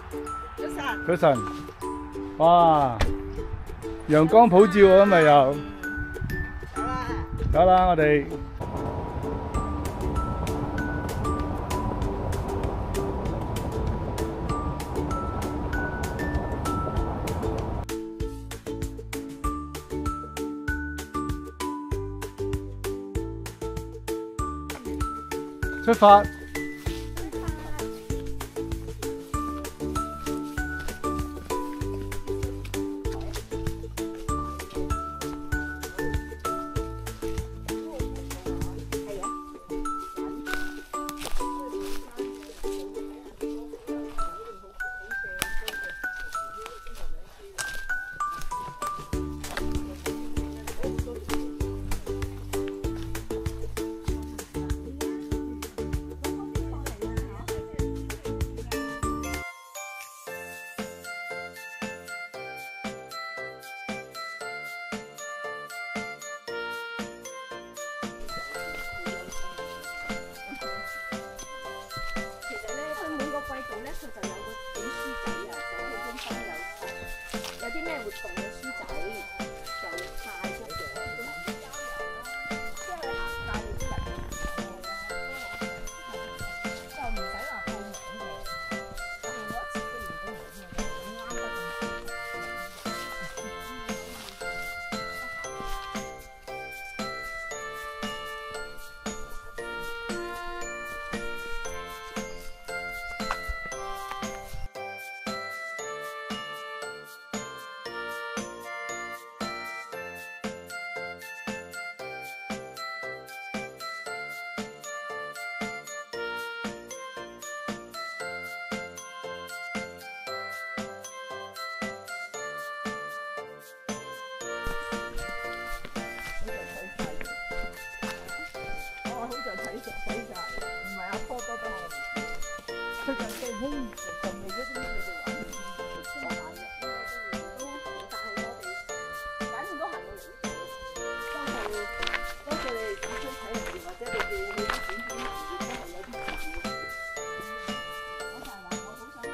早晨，哇，陽光普照啊，咪又走啦，我哋出發。 季度咧，佢就有個本書仔啊，社區中心有啲咩活動嘅書仔，就派咗嘅。即係行街嗰啲人，就唔使話報名嘅。我哋嗰一次都唔報名嘅，啱得咁。唔係阿波多得我唔知，佢就最興仲未嗰啲你哋玩嘅，都行嘅，但係我哋反正都行到嚟呢度，多謝你哋主張睇人哋，或者你哋去啲展館都係有啲自由嘅。我就係話我好想。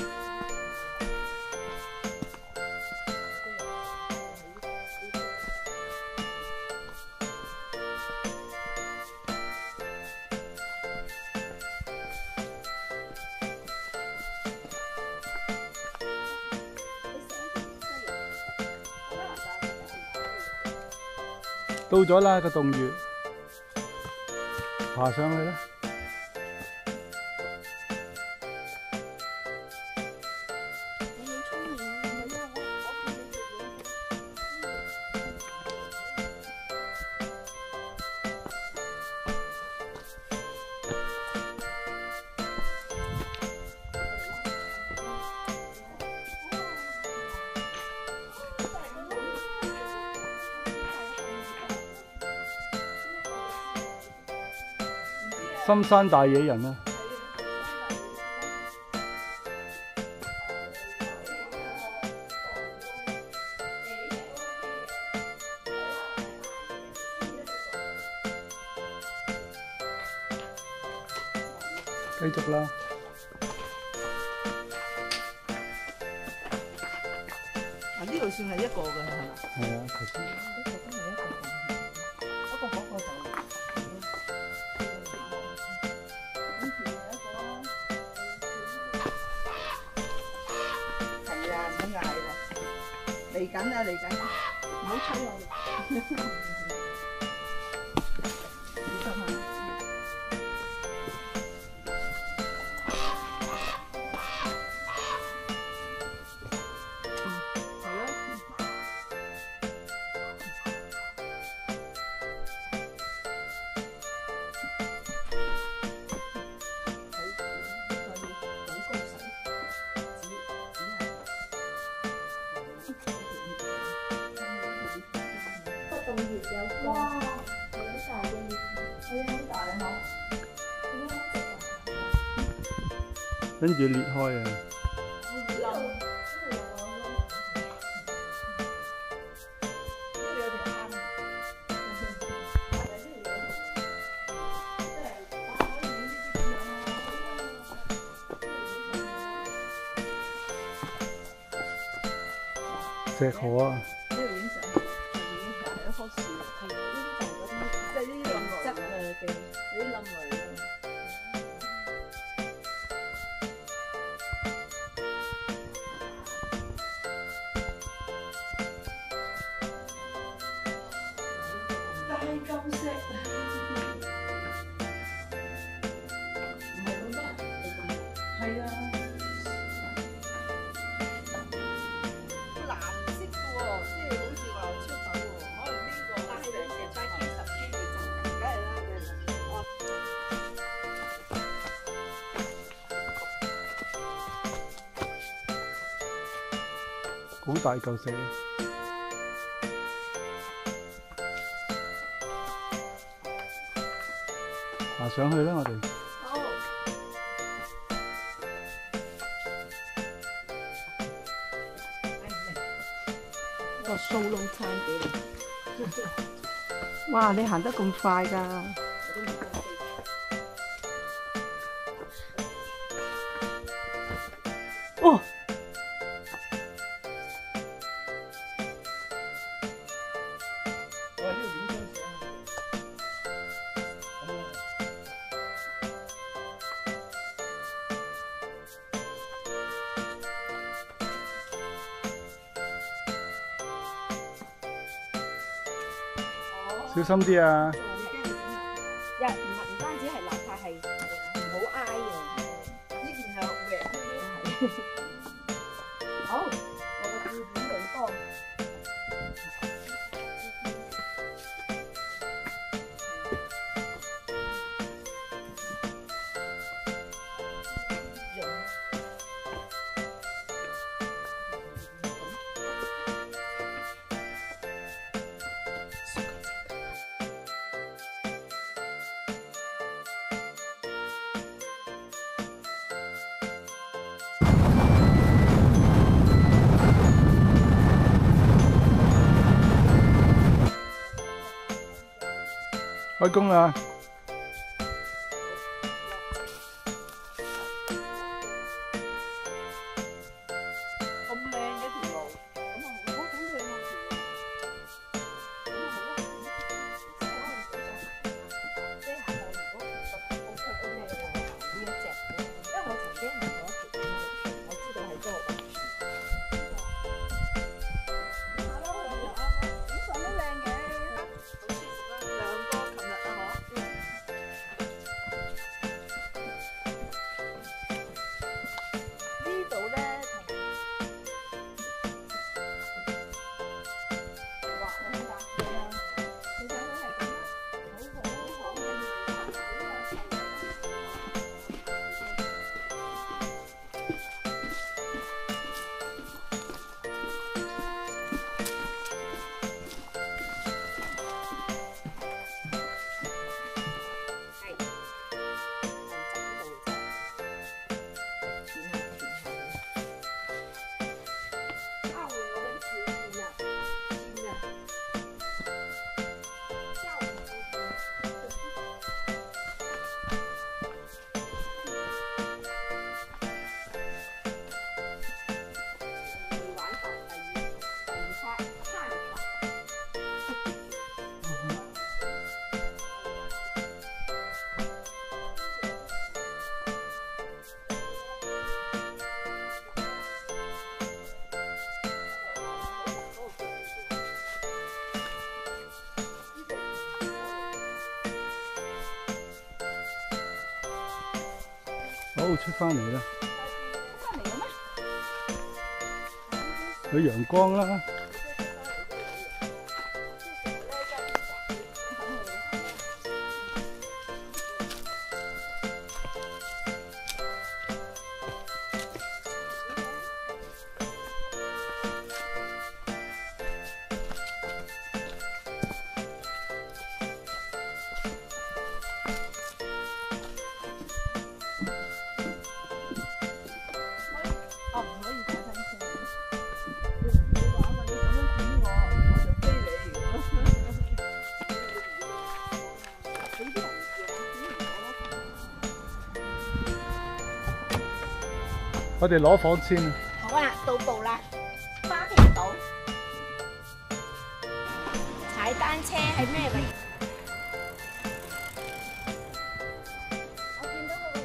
到咗啦個洞穴，爬上去啦。深山大野人啊！繼續啦！ 啊，呢度算係一個嘅係嘛？ 係啊，頭先。 呢個真係一個嘅，不過嗰個就。嚟緊啊！嚟緊啊！唔好催我哋。小心啊！ 洞穴有哇，好大嘅裂，好大啊！ 跟住裂開啊！ 石河啊！ 呢度已經上去，已經係一棵樹，係呢啲就係嗰啲，即係呢啲冧質嘅，呢啲冧落嚟嘅。大嚿石，唔係咁多人嚟咁，係啊。 好大嚿石，爬上去啦！我哋好。個 solo time 俾你。哇！你行得咁快㗎？哦！ 小心啲啊！ 唔單止係邋遢，係唔好挨嘅。呢件就搲。好，我個照片地方。 開工啦！ 咁靚嘅條路，咁啊好咁靚啊條路，即係下晝如果OK 嘅呢一隻，因為我曾經行過一條，我知道係嗰個。 好，出返嚟啦！ 翻嚟嘅咩？ 有陽光啦！我哋攞房先啊！ 好啊，到步啦，花瓶島。 踩單車係咩嚟？我見到嗰個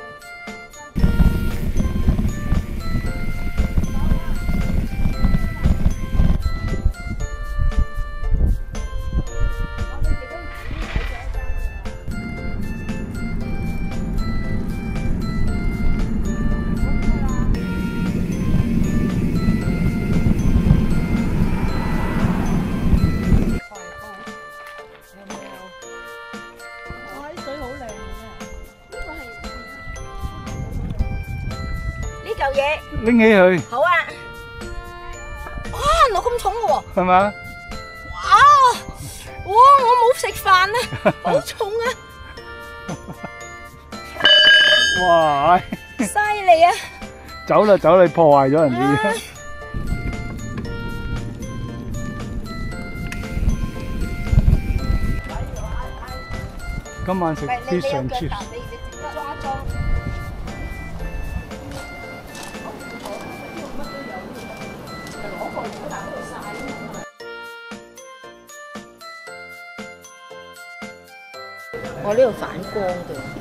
嚿嘢拎起佢， 好啊！哇，原來咁重嘅喎， 係咪？ 哇！我冇食飯啊，好重啊！ 哇！ 犀利啊！ 走啦走啦，破壞咗人哋嘢。今晚食 fish and chips。 你裝一裝。我呢度反光嘅。